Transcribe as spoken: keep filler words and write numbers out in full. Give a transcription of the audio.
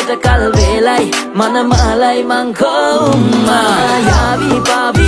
ගෙදරට කල් වේලයි මන මාලයි මං කොම්මා යාවි පාවි